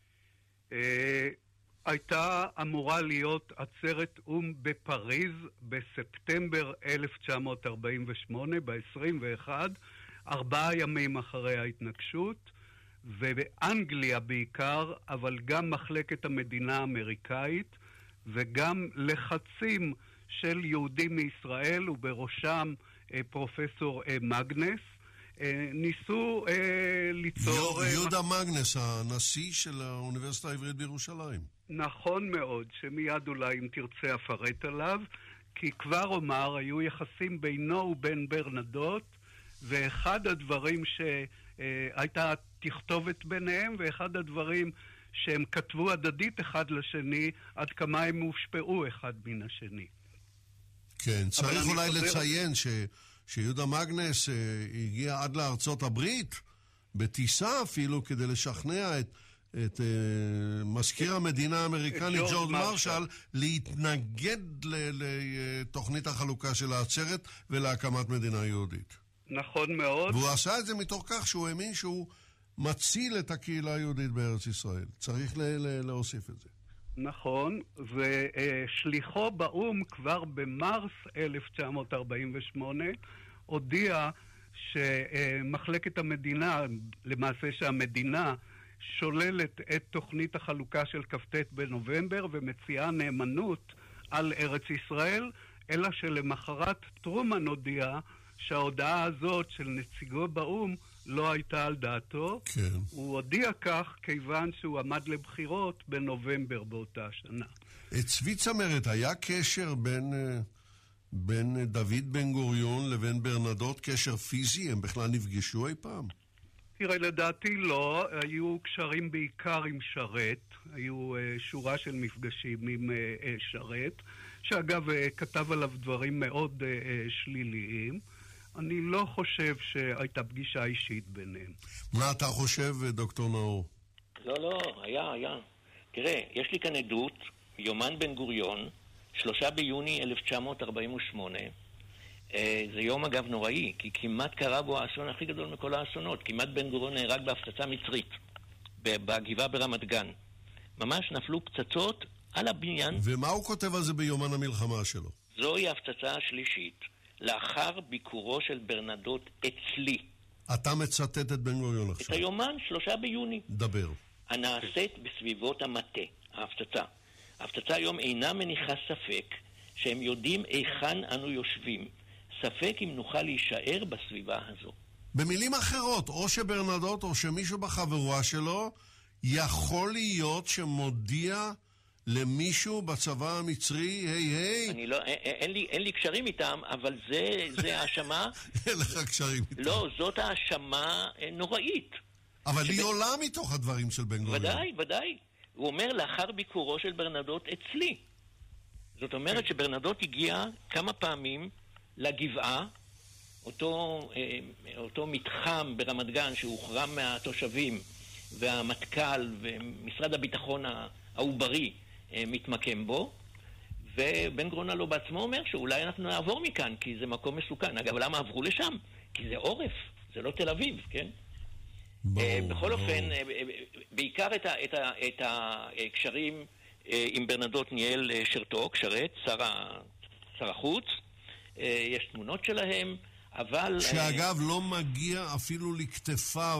הייתה אמורה להיות עצרת אום בפריז בספטמבר אלף תשע מאות ארבעים ושמונה, ב-עשרים ואחד, ארבעה ימים אחרי ההתנגשות, ובאנגליה בעיקר, אבל גם מחלקת המדינה האמריקאית, וגם לחצים של יהודים מישראל, ובראשם פרופסור מגנס, ניסו ליצור... יהודה מגנס, הנשיא של האוניברסיטה העברית בירושלים. נכון מאוד, שמיד אולי אם תרצה אפרט עליו, כי כבר אומר, היו יחסים בינו ובין ברנדוט, ואחד הדברים שהייתה תכתובת ביניהם, ואחד הדברים שהם כתבו הדדית אחד לשני, עד כמה הם הושפעו אחד מן השני. כן, צריך אולי לציין ש... שיהודה מגנס הגיע עד לארצות הברית, בטיסה אפילו, כדי לשכנע את, את מזכיר המדינה האמריקני ג'ורג' מרשל להתנגד לתוכנית החלוקה של העצרת ולהקמת מדינה יהודית. נכון מאוד. והוא עשה את זה מתוך כך שהוא האמין שהוא מציל את הקהילה היהודית בארץ ישראל. צריך ל- ל- להוסיף את זה. נכון, ושליחו באום כבר במרס אלף תשע מאות ארבעים ושמונה הודיע שמחלקת המדינה, למעשה שהמדינה שוללת את תוכנית החלוקה של כ"ט בנובמבר ומציעה נאמנות על ארץ ישראל, אלא שלמחרת טרומן הודיע שההודעה הזאת של נציגו באום לא הייתה על דעתו. כן. הוא הודיע כך כיוון שהוא עמד לבחירות בנובמבר באותה שנה. צבי צמרת, היה קשר בין, בין דוד בן גוריון לבין ברנדוט, קשר פיזי? הם בכלל נפגשו אי פעם? תראה, לדעתי לא. היו קשרים בעיקר עם שרת. היו uh, שורה של מפגשים עם uh, uh, שרת, שאגב uh, כתב עליו דברים מאוד uh, uh, שליליים. אני לא חושב שהייתה פגישה אישית ביניהם. מה אתה חושב, דוקטור נאור? לא, לא, היה, היה. תראה, יש לי כאן עדות, יומן בן גוריון, שלושה ביוני אלף תשע מאות ארבעים ושמונה. אה, זה יום אגב נוראי, כי כמעט קרה בו האסון הכי גדול מכל האסונות. כמעט בן גוריון נהרג בהפצצה מצרית, בגבעה ברמת גן. ממש נפלו פצצות על הבניין. ומה הוא כותב על זה ביומן המלחמה שלו? זוהי ההפצצה השלישית. לאחר ביקורו של ברנדוט אצלי. אתה מצטט את בן גוריון עכשיו. את היומן, שלושה ביוני. דבר. הנעשית בסביבות המטה, ההפצצה. ההפצצה היום אינה מניחה ספק שהם יודעים היכן אנו יושבים. ספק אם נוכל להישאר בסביבה הזו. במילים אחרות, או שברנדוט או שמישהו בחבורה שלו יכול להיות שמודיע למישהו בצבא המצרי, היי היי. אני לא, אין, אין לי, אין לי קשרים איתם, אבל זה, זה האשמה. אין לך קשרים איתם. לא, זאת האשמה נוראית. אבל היא עולה מתוך הדברים של בן גוריון. ודאי, ודאי. הוא אומר לאחר ביקורו של ברנדוט אצלי. זאת אומרת שברנדוט הגיע כמה פעמים לגבעה, אותו, אותו מתחם ברמת גן שהוחרם מהתושבים, והמטכ"ל ומשרד הביטחון העוברי מתמקם בו, ובן גוריון הלא בעצמו אומר שאולי אנחנו נעבור מכאן, כי זה מקום מסוכן. אגב, למה עברו לשם? כי זה עורף, זה לא תל אביב, כן? ברור, בכל ברור. אופן, בעיקר את, ה, את, ה, את הקשרים עם ברנדוט ניהל שרתוק, שרת, שר, שר החוץ, יש תמונות שלהם, אבל... שאגב לא מגיע אפילו לכתפיו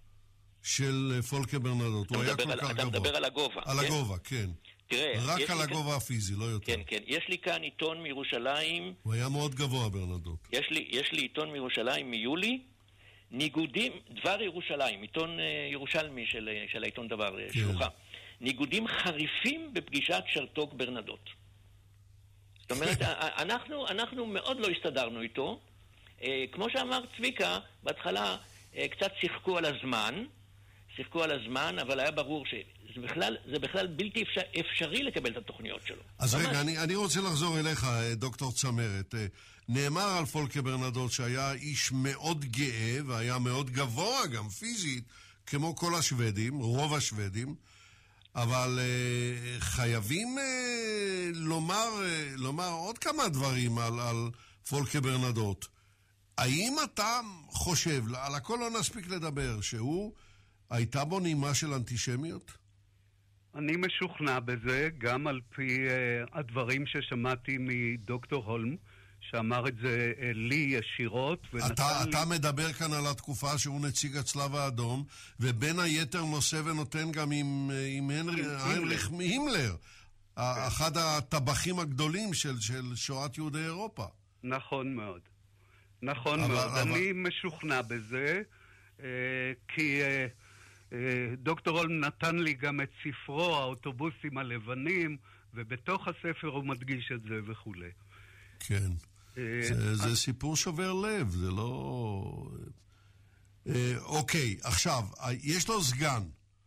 של פולקה ברנדוט, הוא היה כל על, כך אתה גבוה. אתה מדבר על הגובה. על כן? הגובה, כן. תראה, רק על הגובה כאן... הפיזי, לא יותר. כן, כן. יש לי כאן עיתון מירושלים... הוא היה מאוד גבוה, ברנדוט. יש לי, יש לי עיתון מירושלים מיולי, ניגודים, דבר ירושלים, עיתון uh, ירושלמי של, של העיתון דבר, כן. שלוחה. ניגודים חריפים בפגישת שרתוק ברנדוט. זאת אומרת, אנחנו, אנחנו מאוד לא הסתדרנו איתו. Uh, כמו שאמר צביקה, בהתחלה uh, קצת שיחקו על הזמן, שיחקו על הזמן, אבל היה ברור שזה בכלל, זה בכלל בלתי אפשר, אפשרי לקבל את התוכניות שלו. אז ממש. רגע, אני, אני רוצה לחזור אליך, דוקטור צמרת. נאמר על פולקה ברנדוט שהיה איש מאוד גאה, והיה מאוד גבוה גם פיזית, כמו כל השוודים, רוב השוודים, אבל uh, חייבים uh, לומר, uh, לומר עוד כמה דברים על, על פולקה ברנדוט. האם אתה חושב, על הכל לא נספיק לדבר, שהוא הייתה בו נימה של אנטישמיות? אני משוכנע בזה, גם על פי uh, הדברים ששמעתי מדוקטור הולם, שאמר את זה uh, לי ישירות. אתה, לי... אתה מדבר כאן על התקופה שהוא נציג הצלב האדום, ובין היתר נושא ונותן גם עם, עם היינריך הימלר, כן. אחד הטבחים הגדולים של, של שואת יהודי אירופה. נכון מאוד. נכון אבל, מאוד. אבל... אני משוכנע בזה, uh, כי... Uh, דוקטור הולם נתן לי גם את ספרו, האוטובוסים הלבנים, ובתוך הספר הוא מדגיש את זה וכו'. כן. זה, זה סיפור שובר לב, זה לא... אוקיי, עכשיו, יש לו סגן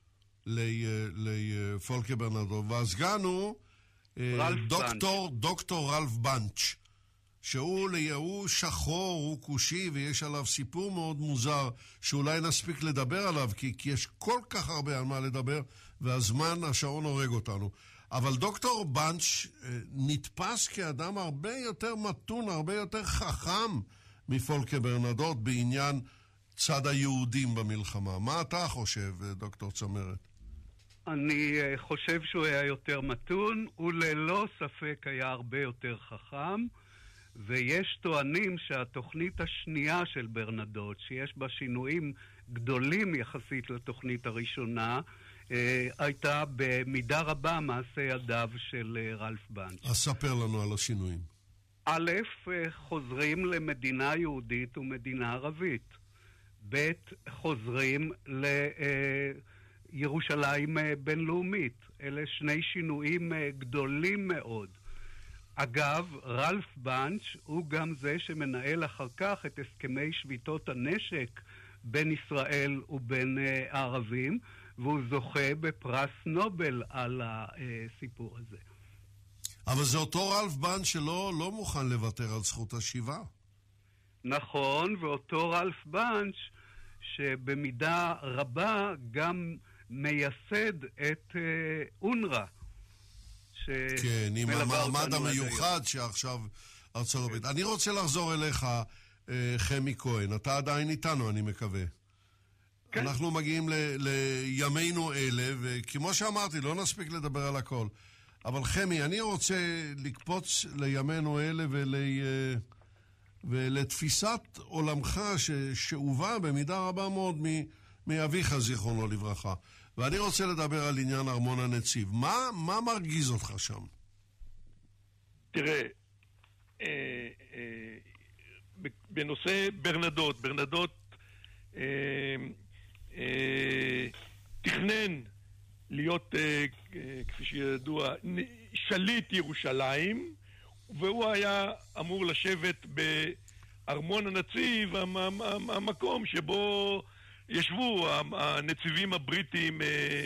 לפולקה ברנדוט, והסגן הוא דוקטור, דוקטור רלף בנץ', שהוא הוא שחור, הוא כושי, ויש עליו סיפור מאוד מוזר, שאולי נספיק לדבר עליו, כי, כי יש כל כך הרבה על מה לדבר, והזמן, השעון הורג אותנו. אבל דוקטור בנץ' נתפס כאדם הרבה יותר מתון, הרבה יותר חכם מפולקה ברנדוט בעניין צד היהודים במלחמה. מה אתה חושב, דוקטור צמרת? אני חושב שהוא היה יותר מתון, וללא ספק היה הרבה יותר חכם, ויש טוענים שהתוכנית השנייה של ברנדוט, שיש בה שינויים גדולים יחסית לתוכנית הראשונה, הייתה במידה רבה מעשה ידיו של רלף בנץ'. אז ספר לנו על השינויים. א', חוזרים למדינה יהודית ומדינה ערבית. ב', חוזרים לירושלים בינלאומית. אלה שני שינויים גדולים מאוד. אגב, רלף בנץ' הוא גם זה שמנהל אחר כך את הסכמי שביתות הנשק בין ישראל ובין הערבים, והוא זוכה בפרס נובל על הסיפור הזה. אבל זה אותו רלף בנץ' שלא לא מוכן לוותר על זכות השיבה. נכון, ואותו רלף בנץ' שבמידה רבה גם מייסד את אונר"א. כן, עם המעמד המיוחד שעכשיו ארצות הברית. אני רוצה לחזור אליך, חמי כהן. אתה עדיין איתנו, אני מקווה. כן. אנחנו מגיעים ל- לימינו אלה, וכמו שאמרתי, לא נספיק לדבר על הכל. אבל חמי, אני רוצה לקפוץ לימינו אלה ול... ולתפיסת עולמך ששאובה במידה רבה מאוד מ... מאביך זיכרונו לברכה. ואני רוצה לדבר על עניין ארמון הנציב. מה, מה מרגיז אותך שם? תראה, אה, אה, בנושא ברנדוט, ברנדוט אה, אה, תכנן להיות, אה, אה, כפי שידוע, שליט ירושלים, והוא היה אמור לשבת בארמון הנציב, המקום שבו ישבו הנציבים הבריטים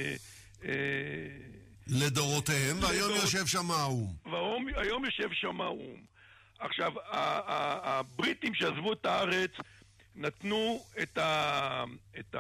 לדורותיהם, והיום יושב שם האום. והיום יושב שם האום. עכשיו, הבריטים שעזבו את הארץ נתנו את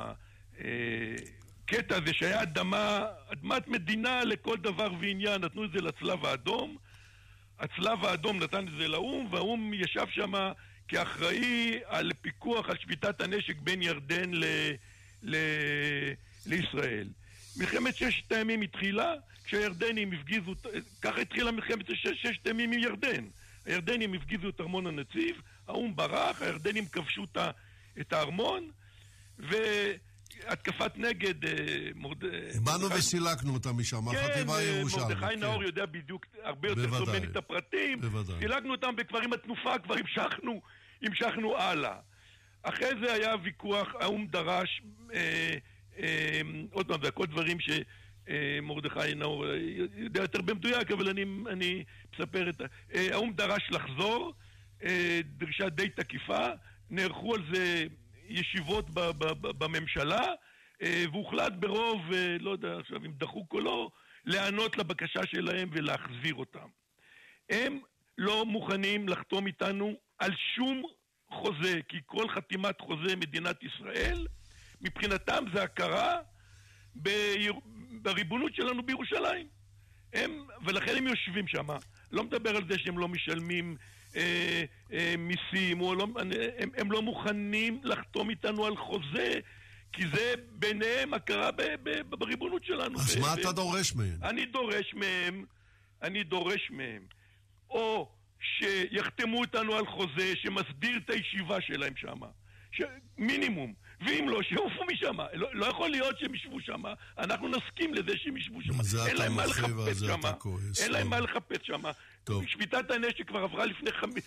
הקטע הזה שהיה אדמה, אדמת מדינה לכל דבר ועניין, נתנו את זה לצלב האדום. הצלב האדום נתן את זה לאום, והאום ישב שם כאחראי על פיקוח על שביתת הנשק בין ירדן ל... ל... לישראל. מלחמת ששת הימים התחילה כשהירדנים הפגיזו, ככה התחילה מלחמת ששת הימים עם ירדן. הירדנים הפגיזו את ארמון הנציב, האום ברח, הירדנים כבשו את הארמון, והתקפת נגד מורד... באנו וסילקנו אותה משם, החטיבה הירושלמית. כן, מרדכי נאור יודע בדיוק הרבה יותר טוב ממני את הפרטים. סילקנו אותם בכבר עם התנופה, כבר המשכנו, המשכנו הלאה. אחרי זה היה ויכוח, האום דרש, אה, אה, עוד פעם, והכל דברים שמרדכי נאור יודע יותר במדויק, אבל אני, אני מספר את... אה, האום דרש לחזור, אה, דרישה די תקיפה, נערכו על זה ישיבות ב, ב, ב, בממשלה, אה, והוחלט ברוב, אה, לא יודע עכשיו אם דחו קולו, לענות לבקשה שלהם ולהחזיר אותם. הם לא מוכנים לחתום איתנו על שום חוזה, כי כל חתימת חוזה מדינת ישראל, מבחינתם זה הכרה ביר... בריבונות שלנו בירושלים. הם, ולכן הם יושבים שם. לא מדבר על זה שהם לא משלמים אה, אה, מיסים, או לא, הם, הם לא מוכנים לחתום איתנו על חוזה, כי זה ביניהם הכרה ב, ב, בריבונות שלנו. אז ב, מה ב, אתה דורש מהם? אני דורש מהם, אני דורש מהם, או שיחתמו אותנו על חוזה שמסדיר את הישיבה שלהם שם. מינימום. ואם לא, שיעופו משם. לא, לא יכול להיות שהם ישבו שם. אנחנו נסכים לזה שהם ישבו שם. אין להם מה לחפש שם. אין להם מה לחפש שם. שביתת הנשק כבר עברה לפני חמש...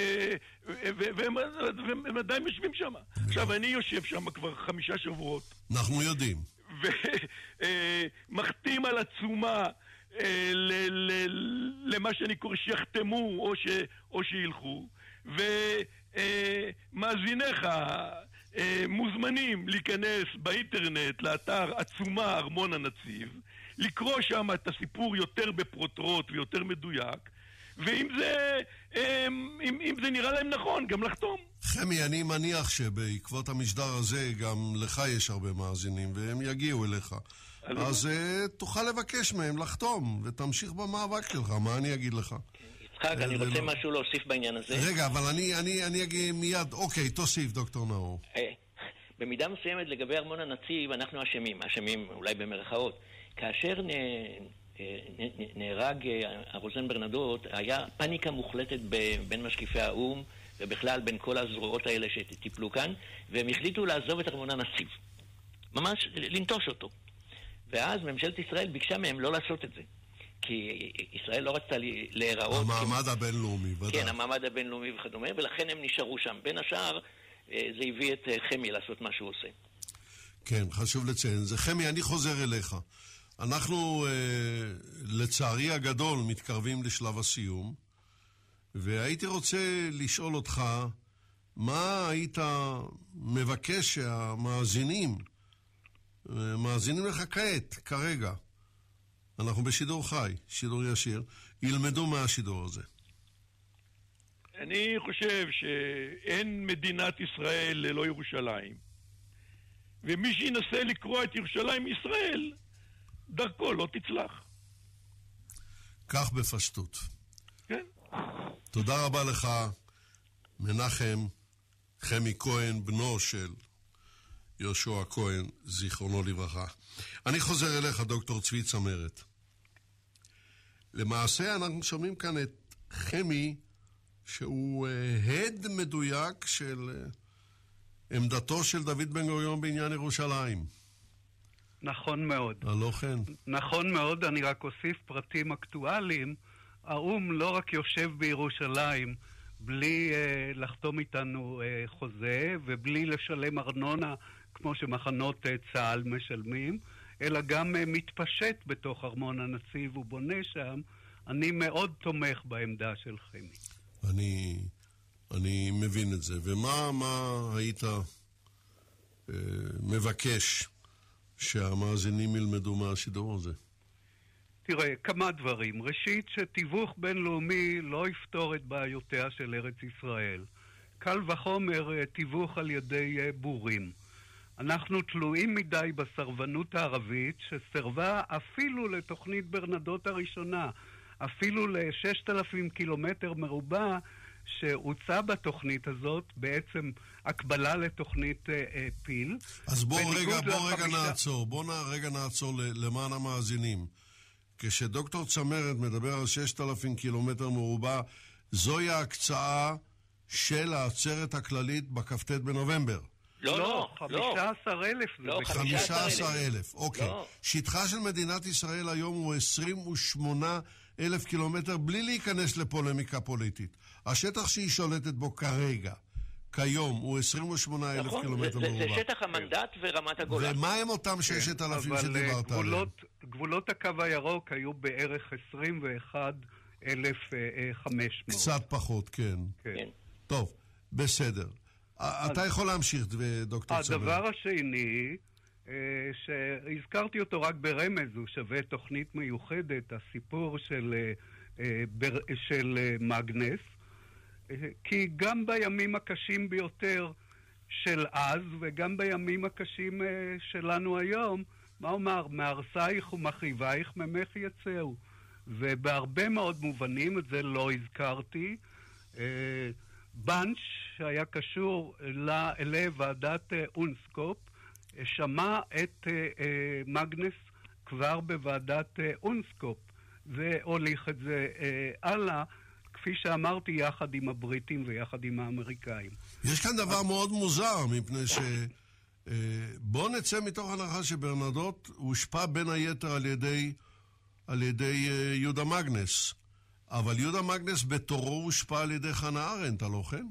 והם עדיין יושבים שם. עכשיו, אני יושב שם כבר חמישה שבועות. אנחנו יודעים. ומחתים על עצומה למה שאני קורא שיחתמו או שילכו. ומאזיניך מוזמנים להיכנס באינטרנט לאתר עצומה ארמון הנציב, לקרוא שם את הסיפור יותר בפרוטרוט ויותר מדויק, ואם זה, אם, אם זה נראה להם נכון, גם לחתום. חמי, אני מניח שבעקבות המשדר הזה גם לך יש הרבה מאזינים, והם יגיעו אליך. אז uh, תוכל לבקש מהם לחתום, ותמשיך במאבק שלך, מה אני אגיד לך? יצחק, אני רוצה משהו להוסיף בעניין הזה. רגע, אבל אני, אני, אני אגיד מיד, אוקיי, תוסיף, דוקטור נאור. במידה מסוימת לגבי ארמון הנציב, אנחנו אשמים, אשמים אולי במרכאות. כאשר נ... נהרג רוזן ברנדוט, היה פאניקה מוחלטת בין משקיפי האו"ם, ובכלל בין כל הזרועות האלה שטיפלו כאן, והם החליטו לעזוב את ארמון הנציב. ממש לנטוש אותו. ואז ממשלת ישראל ביקשה מהם לא לעשות את זה. כי ישראל לא רצתה להיראות... המעמד הבינלאומי, ודאי. כן, המעמד הבינלאומי וכדומה, ולכן הם נשארו שם. בין השאר, זה הביא את חמי לעשות מה שהוא עושה. כן, חשוב לציין. זה חמי, אני חוזר אליך. אנחנו, לצערי הגדול, מתקרבים לשלב הסיום, והייתי רוצה לשאול אותך, מה היית מבקש שהמאזינים, מאזינים לך כעת, כרגע, אנחנו בשידור חי, שידור ישיר, ילמדו מהשידור הזה. אני חושב שאין מדינת ישראל ללא ירושלים. ומי שינסה לקרוא את ירושלים ישראל, דרכו לא תצלח. כך בפשטות. כן. תודה רבה לך, מנחם חמי כהן, בנו של יהושע כהן, זיכרונו לברכה. אני חוזר אליך, דוקטור צבי צמרת. למעשה אנחנו שומעים כאן את חמי, שהוא הד מדויק של עמדתו של דוד בן גוריון בעניין ירושלים. נכון מאוד. הלא כן. נכון מאוד, אני רק אוסיף פרטים אקטואליים. האום לא רק יושב בירושלים בלי uh, לחתום איתנו uh, חוזה ובלי לשלם ארנונה כמו שמחנות uh, צה"ל משלמים, אלא גם uh, מתפשט בתוך ארמון הנציב ובונה שם. אני מאוד תומך בעמדה של חמי. אני, אני מבין את זה. ומה מה היית uh, מבקש שהמאזינים ילמדו מהשידור הזה? תראה, כמה דברים. ראשית, שתיווך בינלאומי לא יפתור את בעיותיה של ארץ ישראל. קל וחומר תיווך על ידי בורים. אנחנו תלויים מדי בסרבנות הערבית, שסרבה אפילו לתוכנית ברנדות הראשונה, אפילו ל-ששת אלפים קילומטר מרובע, שהוצא בתוכנית הזאת בעצם הקבלה לתוכנית אה, פיל. אז בוא רגע, בוא רגע נעצור, בוא נע, רגע נעצור למען המאזינים. כשדוקטור צמרת מדבר על ששת אלפים קילומטר מרובע, זוהי ההקצאה של העצרת הכללית בכ"ט בנובמבר. לא, לא, חמישה עשר אלף. לא, חמישה עשר אלף, אוקיי. שטחה של מדינת ישראל היום הוא עשרים ושמונה אלף קילומטר, בלי להיכנס לפולמיקה פוליטית. השטח שהיא שולטת בו כרגע, כיום, הוא עשרים ושמונה אלף קילומטר מרובע. זה שטח המנדט ורמת הגולן. ומה הם אותם ששת אלפים שדיברת עליהם? אבל גבולות הקו הירוק היו בערך עשרים ואחד אלף וחמש מאות. קצת פחות, כן. כן. טוב, בסדר. אתה יכול להמשיך, דוקטור צמרת. הדבר השני, שהזכרתי אותו רק ברמז, הוא שווה תוכנית מיוחדת, הסיפור של, של מגנס, כי גם בימים הקשים ביותר של אז, וגם בימים הקשים שלנו היום, מה אומר, מהרסייך ומחריבייך ממך יצאו. ובהרבה מאוד מובנים, את זה לא הזכרתי, בנץ' שהיה קשור לוועדת אונסקופ, שמע את מגנס כבר בוועדת אונסקופ, והוליך את זה הלאה, כפי שאמרתי, יחד עם הבריטים ויחד עם האמריקאים. יש כאן דבר מאוד מוזר, מפני ש... בוא נצא מתוך הנחה שברנדוט הושפע בין היתר על ידי, על ידי יהודה מגנס. אבל יהודה מגנס בתורו הושפע על ידי חנה ארנדט, הלא כן?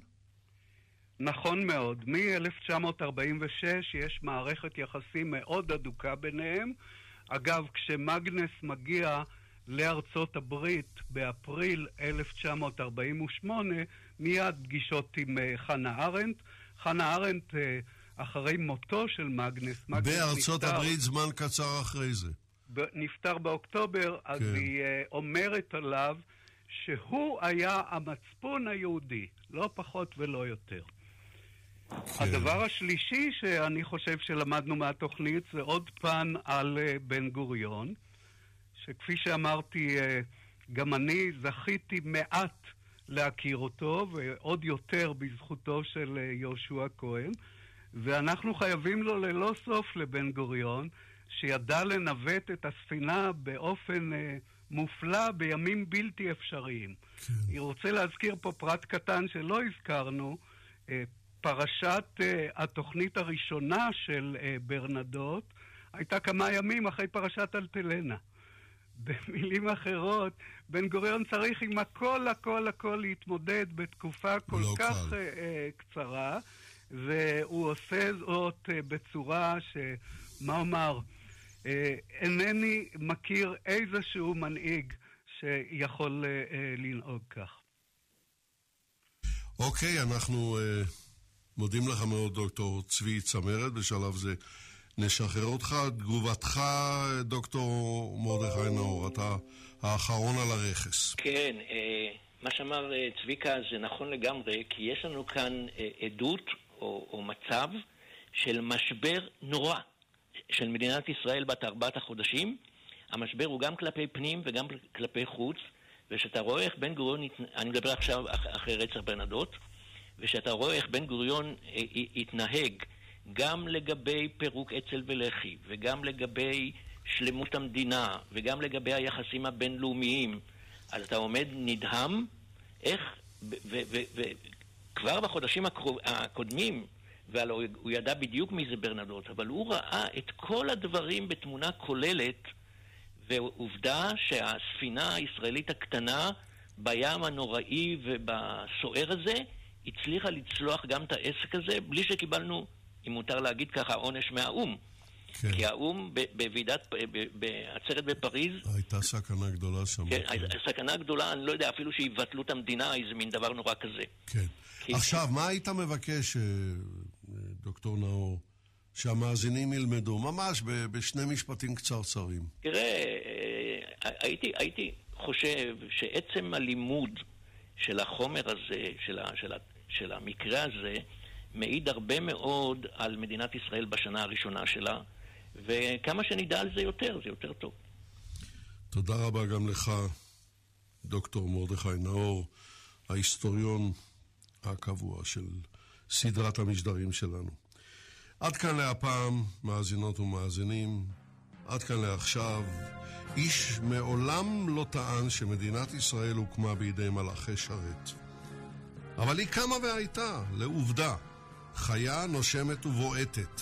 נכון מאוד. מ-אלף תשע מאות ארבעים ושש יש מערכת יחסים מאוד אדוקה ביניהם. אגב, כשמגנס מגיע לארצות הברית באפריל אלף תשע מאות ארבעים ושמונה, מיד פגישות עם חנה ארנדט. חנה ארנדט, אחרי מותו של מגנס, מגנס בארצות נפטר, הברית זמן קצר אחרי זה. נפטר באוקטובר, אז כן. היא אומרת עליו שהוא היה המצפון היהודי, לא פחות ולא יותר. כן. הדבר השלישי שאני חושב שלמדנו מהתוכנית זה עוד פן על בן גוריון, שכפי שאמרתי, גם אני זכיתי מעט להכיר אותו, ועוד יותר בזכותו של יהושע כהן, ואנחנו חייבים לו ללא סוף לבן גוריון, שידע לנווט את הספינה באופן אה, מופלא בימים בלתי אפשריים. כן. אני רוצה להזכיר פה פרט קטן שלא הזכרנו, אה, פרשת אה, התוכנית הראשונה של אה, ברנדות, הייתה כמה ימים אחרי פרשת אלטלנה. במילים אחרות, בן גוריון צריך עם הכל הכל הכל להתמודד בתקופה כל לא כך uh, קצרה, והוא עושה זאת uh, בצורה שמה אומר, uh, אינני מכיר איזשהו מנהיג שיכול uh, uh, לנהוג כך. אוקיי, okay, אנחנו uh, מודים לך מאוד דוקטור צבי צמרת. בשלב זה נשחרר אותך. תגובתך, דוקטור מרדכי נאור, אתה האחרון על הרכס. כן, מה שאמר צביקה זה נכון לגמרי, כי יש לנו כאן עדות או, או מצב של משבר נורא של מדינת ישראל בת ארבעת החודשים. המשבר הוא גם כלפי פנים וגם כלפי חוץ, ושאתה רואה איך בן גוריון, אני מדבר עכשיו אחרי רצח ברנדות, ושאתה רואה איך בן גוריון התנהג גם לגבי פירוק אצ"ל ולח"י, וגם לגבי שלמות המדינה, וגם לגבי היחסים הבינלאומיים, אז אתה עומד נדהם איך, וכבר בחודשים הקודמים, והוא ידע בדיוק מי זה ברנדות, אבל הוא ראה את כל הדברים בתמונה כוללת, ועובדה שהספינה הישראלית הקטנה בים הנוראי ובסוער הזה, הצליחה לצלוח גם את העסק הזה, בלי שקיבלנו, אם מותר להגיד ככה, עונש מהאום. כן. כי האום בוועידת, בעצרת בפריז... הייתה סכנה גדולה שם. כן, כן. סכנה גדולה, אני לא יודע, אפילו שיבטלו את המדינה, איזה מין דבר נורא כזה. כן. כי... עכשיו, מה היית מבקש, דוקטור נאור, שהמאזינים ילמדו? ממש בשני משפטים קצרצרים. תראה, הייתי, הייתי חושב שעצם הלימוד של החומר הזה, של, ה, של, ה, של המקרה הזה, מעיד הרבה מאוד על מדינת ישראל בשנה הראשונה שלה, וכמה שנדע על זה יותר, זה יותר טוב. תודה רבה גם לך, דוקטור מרדכי נאור, ההיסטוריון הקבוע של סדרת המשדרים שלנו. עד כאן להפעם, מאזינות ומאזינים, עד כאן לעכשיו. איש מעולם לא טען שמדינת ישראל הוקמה בידי מלאכי שרת. אבל היא קמה והייתה, לעובדה, חיה, נושמת ובועטת.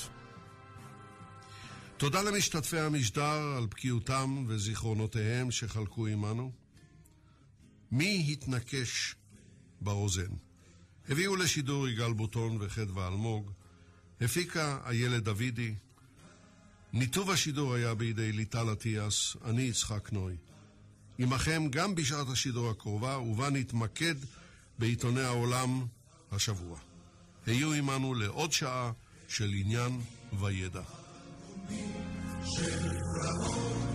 תודה למשתתפי המשדר על בקיאותם וזיכרונותיהם שחלקו עמנו. מי התנקש ברוזן? הביאו לשידור יגאל בוטון וחדווה אלמוג, הפיקה איילת דוידי, ניתוב השידור היה בידי ליטל עטיאס, אני יצחק נוי. עמכם גם בשעת השידור הקרובה, ובה נתמקד בעיתוני העולם השבוע. היו עמנו לעוד שעה של עניין וידע. של רעון